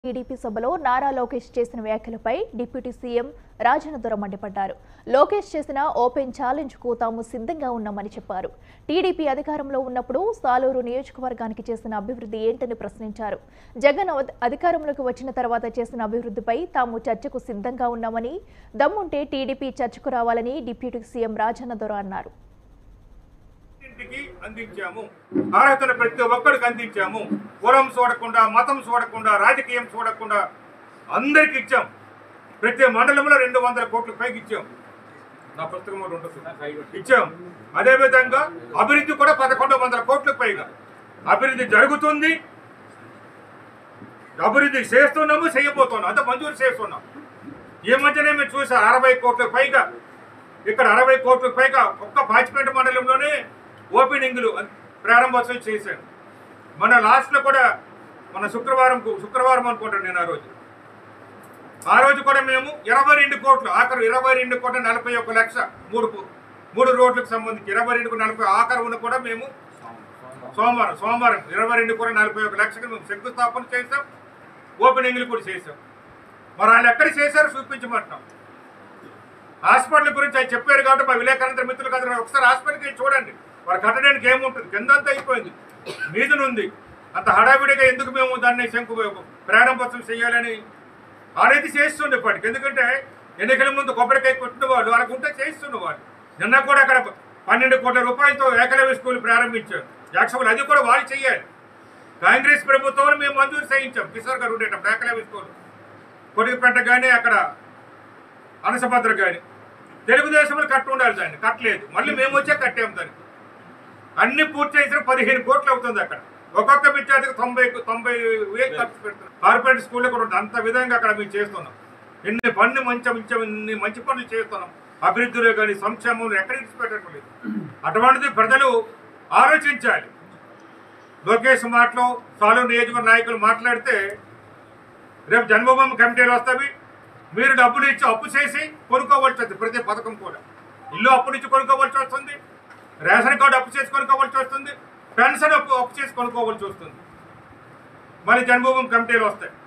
TDP సభలో నారా లోకేష్ చేసిన వ్యాఖ్యలపై డిప్యూటీ సీఎం రాజనదుర మండిపడ్డారు. లోకేష్ చేసిన ఓపెన్ ఛాలెంజ్ కు తాము సిద్ధంగా ఉన్నామని చెప్పారు. టీడీపీ అధికారంలో ఉన్నప్పుడు సాలూరు నియోజకవర్గానికి చేసిన అభివృద్ధి ఏంటని ప్రశ్నించారు. జగన్ అధికారంలోకి వచ్చిన తర్వాత చేసిన అభివృద్ధిపై తాము చర్చకు సిద్ధంగా ఉన్నామని, దమ్ముంటే టీడీపీ చర్చకు రావాలని డిప్యూటీ సీఎం రాజనదుర అన్నారు. అందించాము, అర్హతను ప్రతి ఒక్కరికి అందించాము. కులం చూడకుండా, మతం చూడకుండా, రాజకీయం చూడకుండా అందరికి ఇచ్చాం. ప్రతి మండలంలో 200 కోట్ల పైకి ఇచ్చాం. నా పుస్తకం ఇచ్చాం. అదేవిధంగా అభివృద్ధి కూడా 1100 కోట్ల పైగా అభివృద్ధి జరుగుతుంది. అభివృద్ధి చేస్తున్నాము, చేయబోతున్నాం, అంత మంజూరు చేస్తున్నాం. ఈ మధ్యనే మీరు చూసారు 60 కోట్ల పైగా, ఇక్కడ 60 కోట్ల పైగా ఒక్క బాచిపేట మండలంలోనే ఓపెనింగ్లు ప్రారంభోత్సవం చేశాను. మన లాస్ట్లో కూడా మన శుక్రవారం అనుకుంటాను నేను ఆ రోజు కూడా మేము 22 కోట్లు, ఆఖరు 22 కోట్ల 41 లక్ష మూడు రోడ్లకు సంబంధించి 22 40 ఆఖరు కూడా మేము సోమవారం 22 కోట్ల 41 లక్షకి మేము శంకుస్థాపన చేసాం, ఓపెనింగ్లు కూడా చేసాం. మరి వాళ్ళు ఎక్కడ చేశారో చూపించమంటున్నాం. హాస్పిటల్ గురించి అది చెప్పారు కాబట్టి మా విలేకరులందరూ మిత్రులు కదా, ఒకసారి హాస్పిటల్కి చూడండి. వారు కట్టడానికి ఏముంటుంది, కిందంతా అయిపోయింది, మీదనుంది. అంత హడావిడిగా ఎందుకు మేము దాన్ని ప్రారంభోత్సవం చేయాలని ఆడైతే చేస్తుండే ఇప్పటికి. ఎందుకంటే ఎన్నికల ముందు కొబ్బరికాయ కొట్టిన వాళ్ళు వాళ్ళకు ఉంటే చేస్తున్న వాళ్ళు. నిన్న కూడా అక్కడ 12 కోట్ల రూపాయలతో ఏకలవ్య స్కూల్ ప్రారంభించారు. యాక్చువల్ అది కూడా వాళ్ళు చేయాలి. కాంగ్రెస్ ప్రభుత్వం మేము మంజూరు చేయించాం. కిషోర్ గారు ఉండేటప్పుడు ఏకలవ్య స్కూల్ కొడిగిపేట కానీ, అక్కడ అనసభద్ర కానీ. తెలుగుదేశంలో కట్టు ఉండాలి, దాన్ని కట్టలేదు. మళ్ళీ మేము వచ్చే కట్టాము. దానికి అన్ని పూర్తి చేసిన 15 కోట్లు అవుతుంది. అక్కడ ఒక్కొక్క విద్యార్థికి 90,000 ఖర్చు పెడుతున్నాం. కార్పొరేట్ స్కూల్లో కూడా ఉంటుంది. అంత విధంగా అక్కడ మేము చేస్తున్నాం. ఎన్ని పనులు మంచి పనులు చేస్తున్నాం. అభివృద్ధిలో కానీ, సంక్షేమంలో ఎక్కడ ఇచ్చిపెట్టడం లేదు. అటువంటిది ప్రజలు ఆలోచించాలి. లోకేష్ మాటలు సాలూరు నియోజకవర్గ నాయకులు మాట్లాడితే రేపు జన్మభూమి కమిటీలు వస్తాయి. మీరు డబ్బులు ఇచ్చి అప్పు చేసి కొనుక్కోవాల్సి వస్తుంది. ప్రతి పథకం కూడా ఇల్లు అప్పు నుంచి కొనుక్కోవాల్సి వస్తుంది, రేషన్ కార్డు అప్పు చేసి కొనుక్కోవాల్సి వస్తుంది, పెన్షన్ అప్పు చేసి కొనుక్కోవాల్సి వస్తుంది. మళ్ళీ జన్మభూమి కమిటీలు వస్తాయి.